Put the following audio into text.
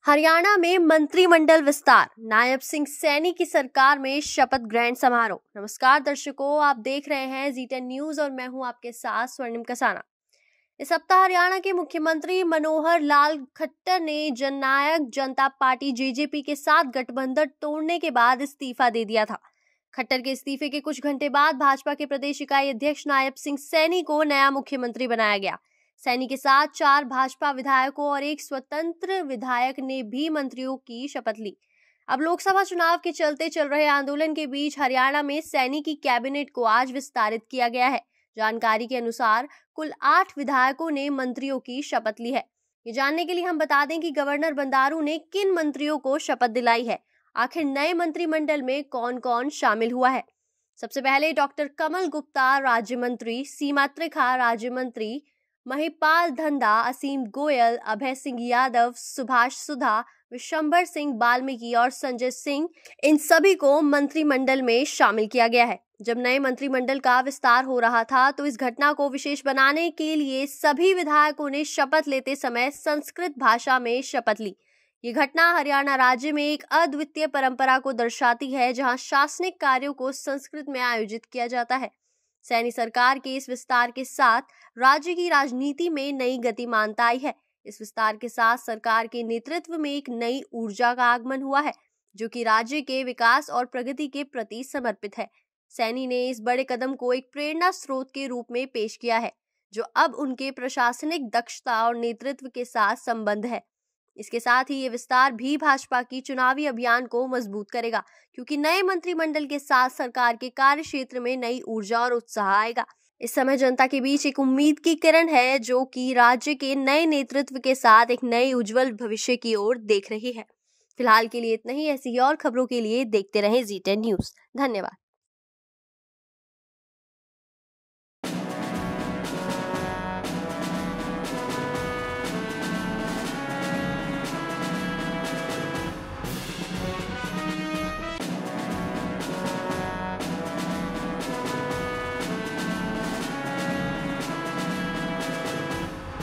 हरियाणा में मंत्रिमंडल विस्तार, नायब सिंह सैनी की सरकार में शपथ ग्रहण समारोह। नमस्कार दर्शकों, आप देख रहे हैं जी10 न्यूज और मैं हूं आपके साथ स्वर्णिम कसाना। इस सप्ताह हरियाणा के मुख्यमंत्री मनोहर लाल खट्टर ने जननायक जनता पार्टी जेजेपी के साथ गठबंधन तोड़ने के बाद इस्तीफा दे दिया था। खट्टर के इस्तीफे के कुछ घंटे बाद भाजपा के प्रदेश इकाई अध्यक्ष नायब सिंह सैनी को नया मुख्यमंत्री बनाया गया। सैनी के साथ 4 भाजपा विधायकों और एक स्वतंत्र विधायक ने भी मंत्रियों की शपथ ली। अब लोकसभा चुनाव के चलते चल रहे आंदोलन के बीच हरियाणा में सैनी की कैबिनेट को आज विस्तारित किया गया है। जानकारी के अनुसार कुल 8 विधायकों ने मंत्रियों की शपथ ली है। ये जानने के लिए हम बता दें कि गवर्नर बंडारू ने किन मंत्रियों को शपथ दिलाई है। आखिर नए मंत्रिमंडल में कौन-कौन शामिल हुआ है। सबसे पहले डॉक्टर कमल गुप्ता राज्य मंत्री, सीमा त्रिखा राज्य मंत्री, महिपाल धंधा, असीम गोयल, अभय सिंह यादव, सुभाष सुधा, विशंबर सिंह बाल्मीकि और संजय सिंह, इन सभी को मंत्रिमंडल में शामिल किया गया है। जब नए मंत्रिमंडल का विस्तार हो रहा था तो इस घटना को विशेष बनाने के लिए सभी विधायकों ने शपथ लेते समय संस्कृत भाषा में शपथ ली। ये घटना हरियाणा राज्य में एक अद्वितीय परंपरा को दर्शाती है, जहां शासनिक कार्यों को संस्कृत में आयोजित किया जाता है। सैनी सरकार के इस विस्तार के साथ राज्य की राजनीति में नई गतिमानता आई है। इस विस्तार के साथ सरकार के नेतृत्व में एक नई ऊर्जा का आगमन हुआ है, जो कि राज्य के विकास और प्रगति के प्रति समर्पित है। सैनी ने इस बड़े कदम को एक प्रेरणा स्रोत के रूप में पेश किया है, जो अब उनके प्रशासनिक दक्षता और नेतृत्व के साथ संबंध है। इसके साथ ही ये विस्तार भी भाजपा की चुनावी अभियान को मजबूत करेगा, क्योंकि नए मंत्रिमंडल के साथ सरकार के कार्य क्षेत्र में नई ऊर्जा और उत्साह आएगा। इस समय जनता के बीच एक उम्मीद की किरण है, जो कि राज्य के नए नेतृत्व के साथ एक नए उज्जवल भविष्य की ओर देख रही है। फिलहाल के लिए इतना ही। ऐसी और खबरों के लिए देखते रहें जी10 न्यूज। धन्यवाद।